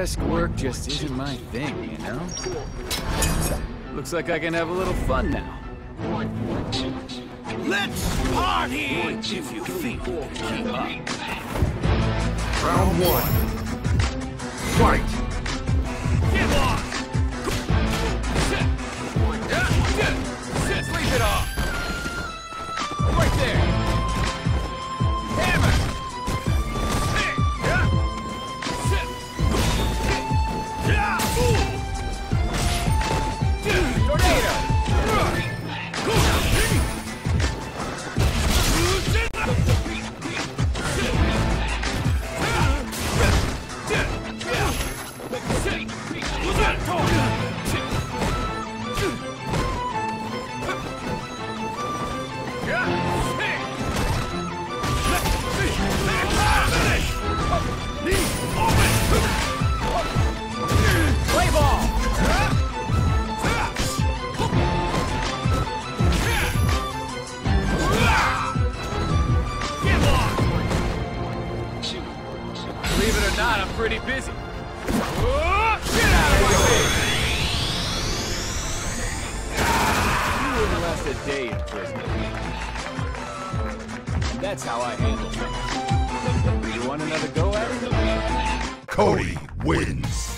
Desk work just isn't my thing, you know? Looks like I can have a little fun now. Let's party! If you think you can keep up. Round one. Fight! Get lost! Sleep it off! Right there! Hammer! Tornado! Play ball! Believe it or not, I'm pretty busy. Get out of my face! You wouldn't last a day in prison. And that's how I handle things. You want another go at it? Cody wins.